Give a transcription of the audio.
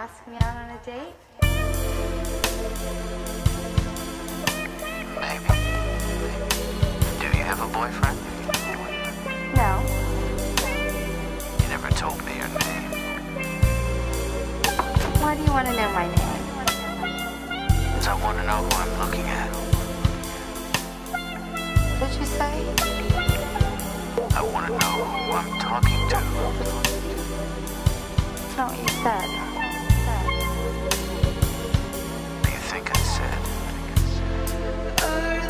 ask me out on a date? Maybe. Do you have a boyfriend? No. You never told me your name. Why do you want to know my name? Because I want to know who I'm looking at. What'd you say? I want to know who I'm talking to. That's not what you said. What do you think I said?